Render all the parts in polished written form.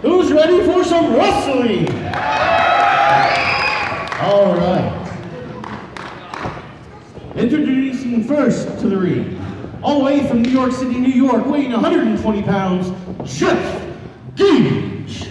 Who's ready for some wrestling? All right. Introducing first to the ring, all the way from New York City, New York, weighing 120 pounds, Jeff Gage.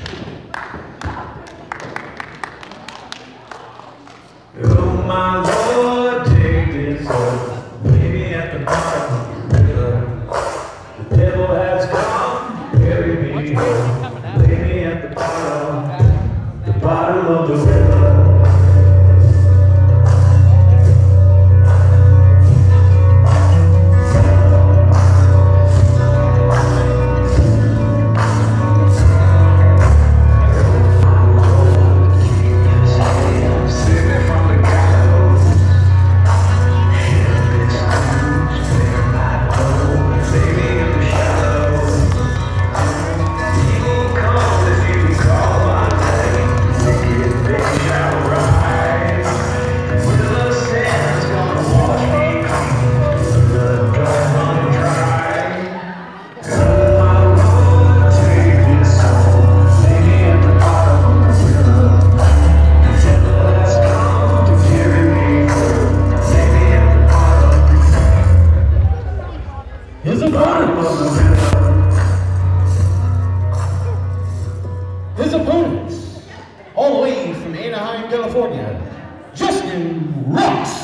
Oh my Lord, take this oath, baby at the bottom of the river. The devil has come, bury me home, lay me at the bottom of the river. His opponents, all the way from Anaheim, California, Justin Ross.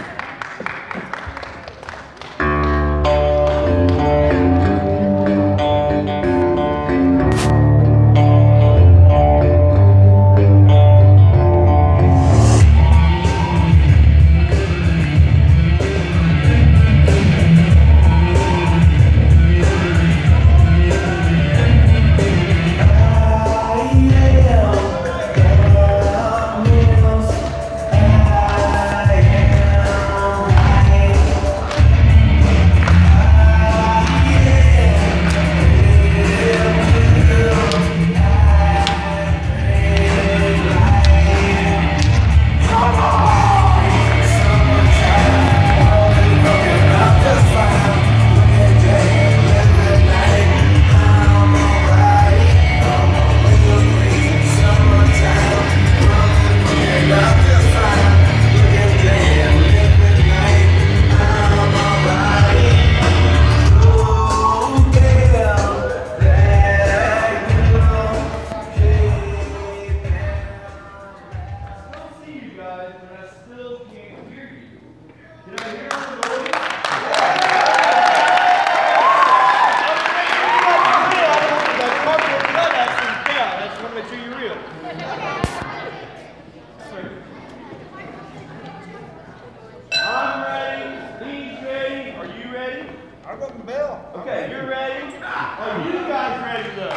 Okay, you're ready? Are you guys ready though?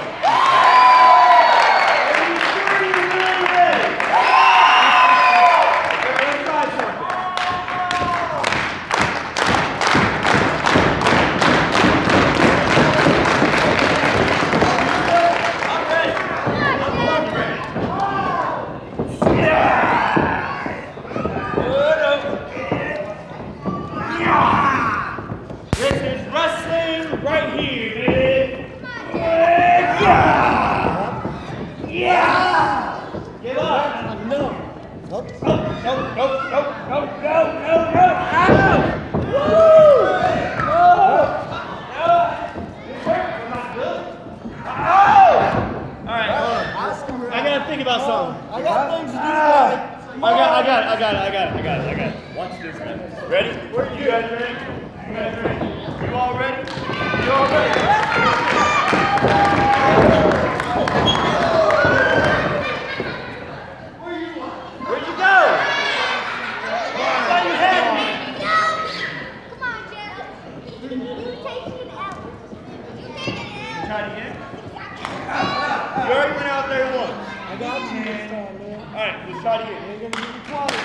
Are you sure you're really ready? Let's try something. I'm ready. I'm ready. Yeah! This is wrestling right here, dude. Yeah! Yeah! Get up! No! Nope. Nope, nope, nope, nope, nope, no, no, no! Ow! Woo! No! No! This hurts. I'm not good. Ow! Alright, I gotta think about something. I got things to do. I got it. Watch this, man. Ready? Where you guys ready? You guys ready? You all ready? You all ready? Where'd you go? I thought you had me. No! Come on, Jeff. You take it out. You take it out. Try it again? You already went out there once. I got you this time, man. Alright, let's try it again. You're gonna give me quality.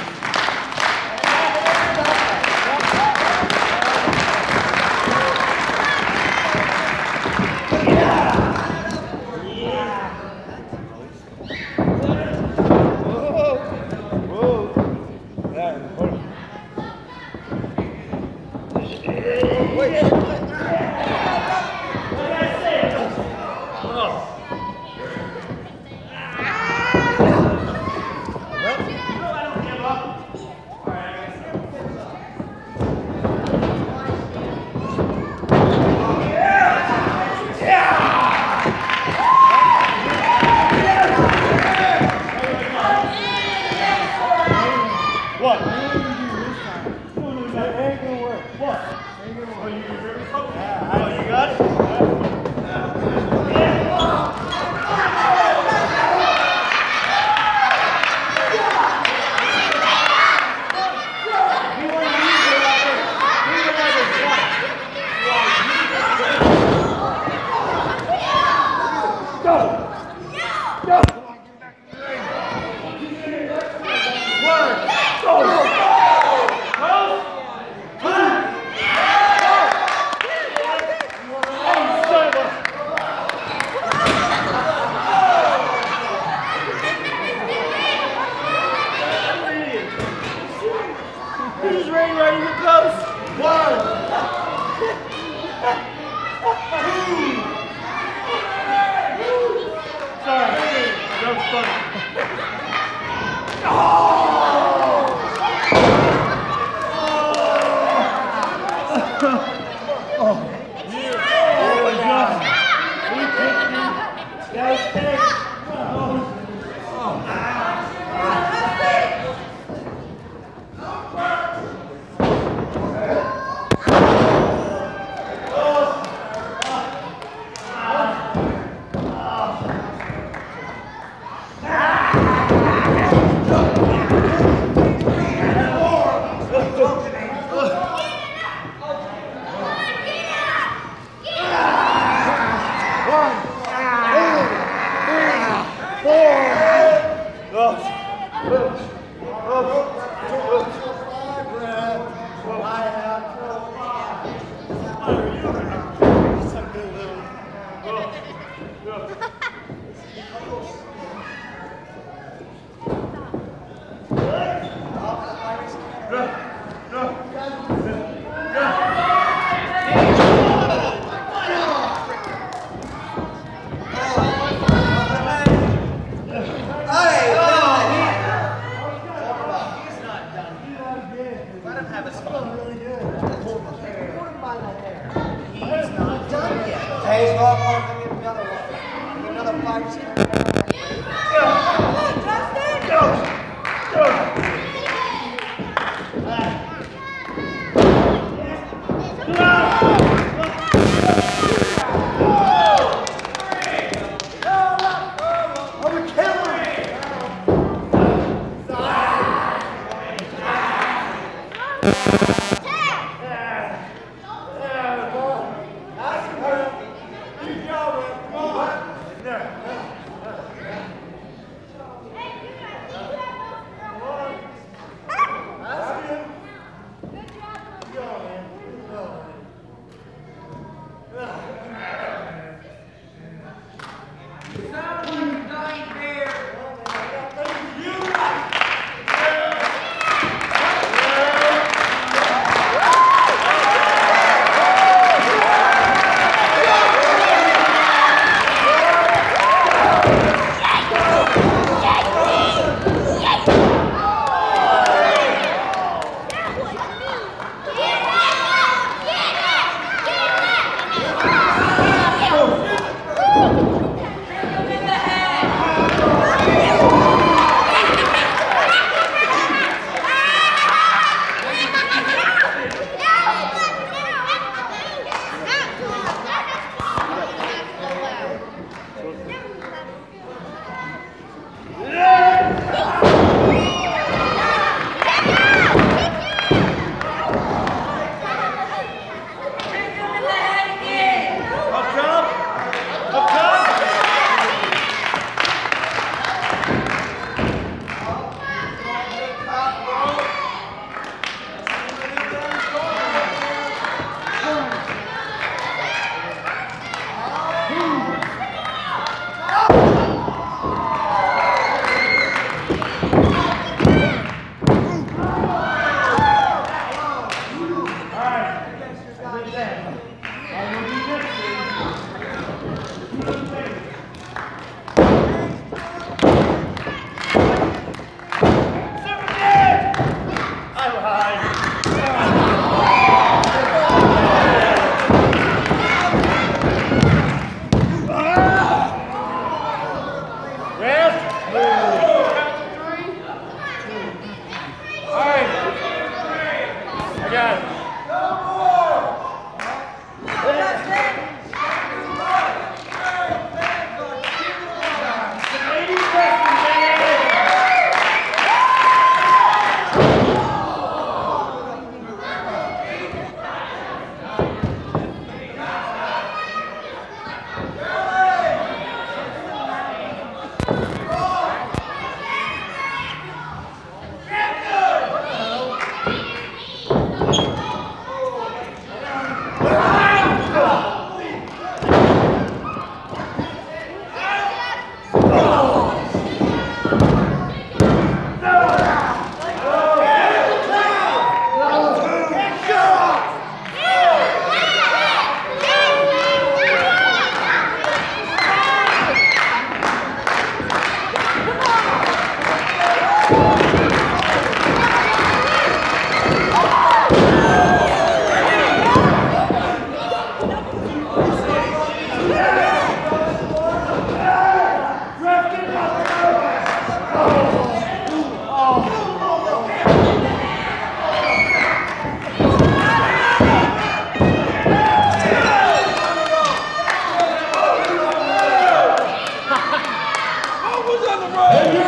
And your